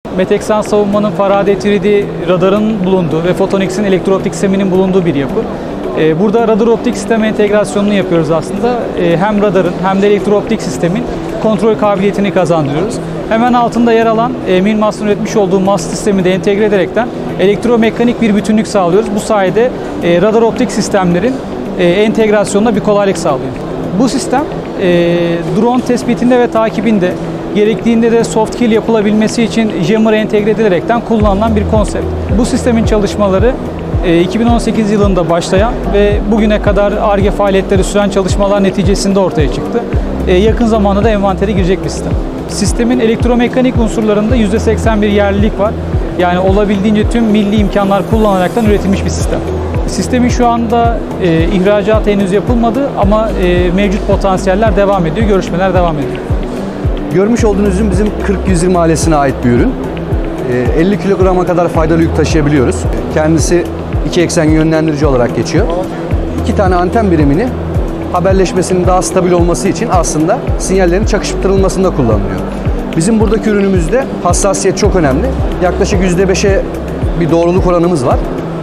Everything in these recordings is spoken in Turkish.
Meteksan Savunma'nın Faraday 3D radarın bulunduğu ve Photonix'in elektro-optik sisteminin bulunduğu bir yapı. Burada radar-optik sistem entegrasyonunu yapıyoruz aslında. Hem radarın hem de elektro-optik sistemin kontrol kabiliyetini kazandırıyoruz. Hemen altında yer alan Milmast'ın üretmiş olduğu MAST sistemi de entegre ederekten elektromekanik bir bütünlük sağlıyoruz. Bu sayede radar-optik sistemlerin entegrasyonuna bir kolaylık sağlıyor. Bu sistem drone tespitinde ve takibinde, gerektiğinde de soft kill yapılabilmesi için jammer'a entegre edilerekten kullanılan bir konsept. Bu sistemin çalışmaları 2018 yılında başlayan ve bugüne kadar Ar-Ge faaliyetleri süren çalışmalar neticesinde ortaya çıktı. Yakın zamanda da envantere girecek bir sistem. Sistemin elektromekanik unsurlarında %81 yerlilik var. Yani olabildiğince tüm milli imkanlar kullanaraktan üretilmiş bir sistem. Sistemin şu anda ihracatı henüz yapılmadı ama mevcut potansiyeller devam ediyor, görüşmeler devam ediyor. Görmüş olduğunuz ürün bizim 40-120 ailesine ait bir ürün. 50 kilograma kadar faydalı yük taşıyabiliyoruz. Kendisi iki eksen yönlendirici olarak geçiyor. 2 tane anten birimini haberleşmesinin daha stabil olması için aslında sinyallerin çakıştırılmasında kullanılıyor. Bizim buradaki ürünümüzde hassasiyet çok önemli. Yaklaşık %5'e bir doğruluk oranımız var.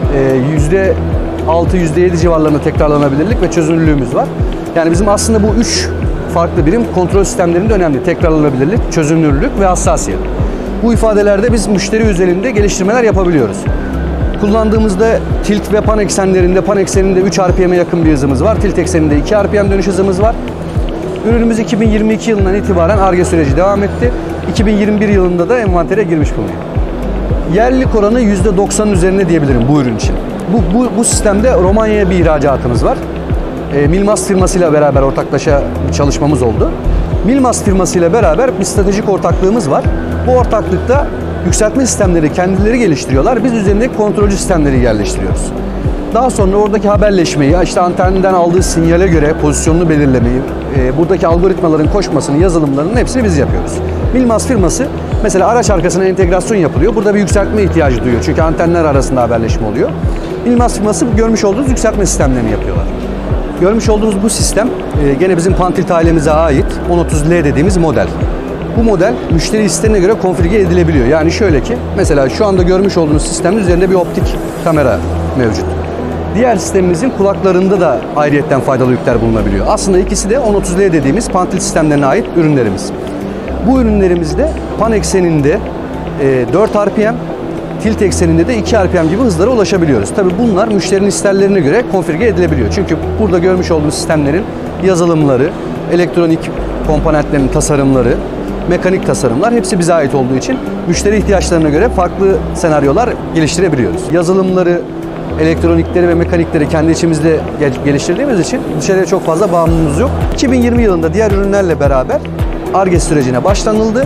%6, %7 civarlarında tekrarlanabilirlik ve çözünürlüğümüz var. Yani bizim aslında bu 3 farklı birim kontrol sistemlerinde önemli. Tekrarlanabilirlik, çözünürlük ve hassasiyet. Bu ifadelerde biz müşteri özelinde geliştirmeler yapabiliyoruz. Kullandığımızda tilt ve pan eksenlerinde, pan ekseninde 3 RPM'e yakın bir hızımız var. Tilt ekseninde 2 RPM dönüş hızımız var. Ürünümüz 2022 yılından itibaren Ar-Ge süreci devam etti. 2021 yılında da envantere girmiş bulunuyor. Yerlilik oranı %90'ın üzerine diyebilirim bu ürün için. Bu sistemde Romanya'ya bir ihracatımız var. Milmast firmasıyla beraber ortaklaşa çalışmamız oldu. Milmast firmasıyla beraber bir stratejik ortaklığımız var. Bu ortaklıkta yükseltme sistemleri kendileri geliştiriyorlar. Biz üzerindeki kontrolcü sistemleri yerleştiriyoruz. Daha sonra oradaki haberleşmeyi, işte antenden aldığı sinyale göre pozisyonunu belirlemeyi, buradaki algoritmaların koşmasını, yazılımlarının hepsini biz yapıyoruz. Milmast firması mesela araç arkasına entegrasyon yapılıyor. Burada bir yükseltme ihtiyacı duyuyor. Çünkü antenler arasında haberleşme oluyor. Milmast firması görmüş olduğunuz yükseltme sistemlerini yapıyorlar. Görmüş olduğunuz bu sistem gene bizim Pantilt ailemize ait 1030L dediğimiz model. Bu model müşteri isteğine göre konfigüre edilebiliyor. Yani şöyle ki mesela şu anda görmüş olduğunuz sistemin üzerinde bir optik kamera mevcut. Diğer sistemimizin kulaklarında da ayrıyetten faydalı yükler bulunabiliyor. Aslında ikisi de 1030L dediğimiz Pantilt sistemlerine ait ürünlerimiz. Bu ürünlerimizde pan ekseninde 4 RPM, tilt ekseninde de 2 RPM gibi hızlara ulaşabiliyoruz. Tabii bunlar müşterinin isterlerine göre konfigüre edilebiliyor. Çünkü burada görmüş olduğunuz sistemlerin yazılımları, elektronik komponentlerin tasarımları, mekanik tasarımlar hepsi bize ait olduğu için müşteri ihtiyaçlarına göre farklı senaryolar geliştirebiliyoruz. Yazılımları, elektronikleri ve mekanikleri kendi içimizde geliştirdiğimiz için dışarıya çok fazla bağımlılığımız yok. 2020 yılında diğer ürünlerle beraber Ar-Ge sürecine başlanıldı.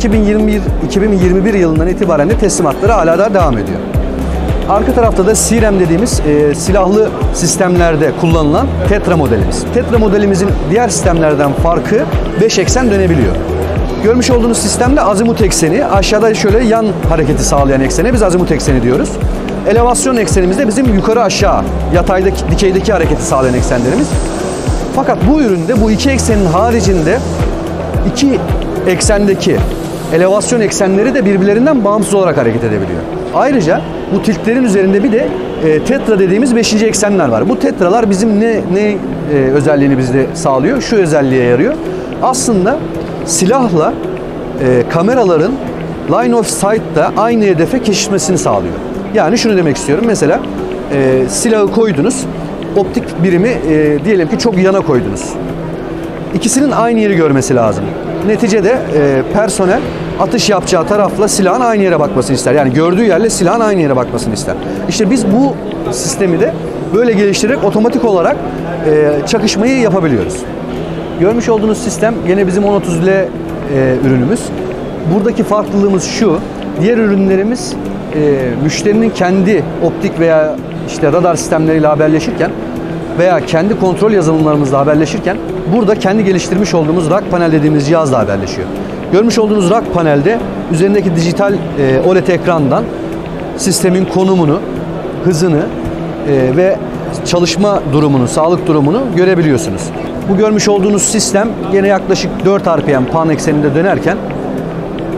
2021 yılından itibaren de teslimatları hala da devam ediyor. Arka tarafta da CRM dediğimiz silahlı sistemlerde kullanılan Tetra modelimiz. Tetra modelimizin diğer sistemlerden farkı 5 eksen dönebiliyor. Görmüş olduğunuz sistemde azimut ekseni, aşağıda şöyle yan hareketi sağlayan eksene biz azimut ekseni diyoruz. Elevasyon eksenimizde bizim yukarı aşağı, yataydaki, dikeydeki hareketi sağlayan eksenlerimiz. Fakat bu üründe bu iki eksenin haricinde iki eksendeki elevasyon eksenleri de birbirlerinden bağımsız olarak hareket edebiliyor. Ayrıca bu tiltlerin üzerinde bir de tetra dediğimiz 5. eksenler var. Bu tetralar bizim ne özelliğini bizde sağlıyor? Şu özelliğe yarıyor. Aslında silahla kameraların line of sight'ta aynı hedefe kesişmesini sağlıyor. Yani şunu demek istiyorum. Mesela silahı koydunuz, optik birimi diyelim ki çok yana koydunuz. İkisinin aynı yeri görmesi lazım. Neticede personel atış yapacağı tarafla silahın aynı yere bakmasını ister. Yani gördüğü yerle silahın aynı yere bakmasını ister. İşte biz bu sistemi de böyle geliştirerek otomatik olarak çakışmayı yapabiliyoruz. Görmüş olduğunuz sistem gene bizim 1030L ürünümüz. Buradaki farklılığımız şu. Diğer ürünlerimiz müşterinin kendi optik veya işte radar sistemleriyle haberleşirken veya kendi kontrol yazılımlarımızla haberleşirken burada kendi geliştirmiş olduğumuz rack panel dediğimiz cihazla haberleşiyor. Görmüş olduğunuz rack panelde üzerindeki dijital OLED ekrandan sistemin konumunu, hızını ve çalışma durumunu, sağlık durumunu görebiliyorsunuz. Bu görmüş olduğunuz sistem gene yaklaşık 4 RPM pan ekseninde dönerken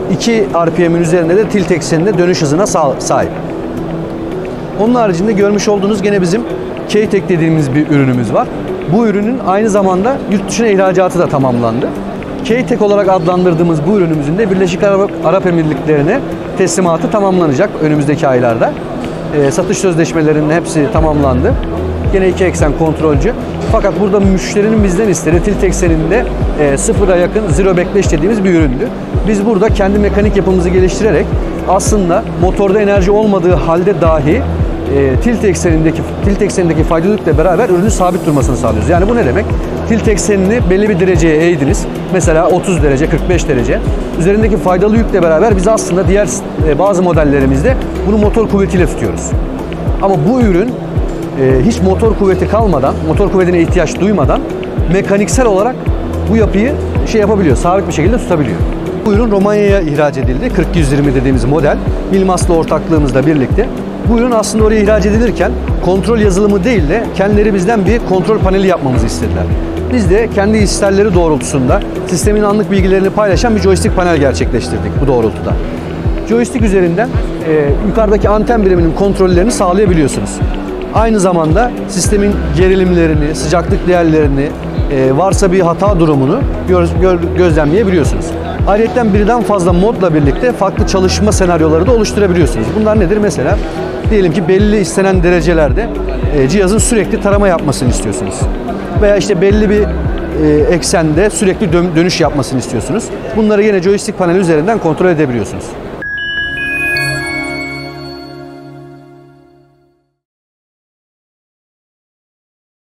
2 RPM'in üzerinde de tilt ekseninde dönüş hızına sahip. Onun haricinde görmüş olduğunuz gene bizim K-Tek dediğimiz bir ürünümüz var. Bu ürünün aynı zamanda yurt dışına ihracatı da tamamlandı. K-Tek olarak adlandırdığımız bu ürünümüzün de Birleşik Arap Emirlikleri'ne teslimatı tamamlanacak önümüzdeki aylarda. Satış sözleşmelerinin hepsi tamamlandı. Gene 2 eksen kontrolcü. Fakat burada müşterinin bizden istediği tilt ekseninde sıfıra yakın zero backlash dediğimiz bir üründü. Biz burada kendi mekanik yapımızı geliştirerek aslında motorda enerji olmadığı halde dahi tilt eksenindeki faydalılıkla beraber ürünün sabit durmasını sağlıyoruz. Yani bu ne demek? Tilt eksenini belli bir dereceye eğdiniz. Mesela 30 derece, 45 derece. Üzerindeki faydalı yükle beraber biz aslında diğer bazı modellerimizde bunu motor kuvvetiyle tutuyoruz. Ama bu ürün hiç motor kuvveti kalmadan, motor kuvvetine ihtiyaç duymadan mekaniksel olarak bu yapıyı yapabiliyor, sabit bir şekilde tutabiliyor. Bu ürün Romanya'ya ihraç edildi. 40-120 dediğimiz model. Milmas'la ortaklığımızla birlikte. Bu ürün aslında oraya ihraç edilirken kontrol yazılımı değil de kendileri bizden bir kontrol paneli yapmamızı istediler. Biz de kendi isterleri doğrultusunda sistemin anlık bilgilerini paylaşan bir joystick panel gerçekleştirdik bu doğrultuda. Joystick üzerinden yukarıdaki anten biriminin kontrollerini sağlayabiliyorsunuz. Aynı zamanda sistemin gerilimlerini, sıcaklık değerlerini, varsa bir hata durumunu gözlemleyebiliyorsunuz. Ayrıca birden fazla modla birlikte farklı çalışma senaryoları da oluşturabiliyorsunuz. Bunlar nedir? Mesela diyelim ki belli istenen derecelerde cihazın sürekli tarama yapmasını istiyorsunuz. Veya işte belli bir eksende sürekli dönüş yapmasını istiyorsunuz. Bunları yine joystick paneli üzerinden kontrol edebiliyorsunuz.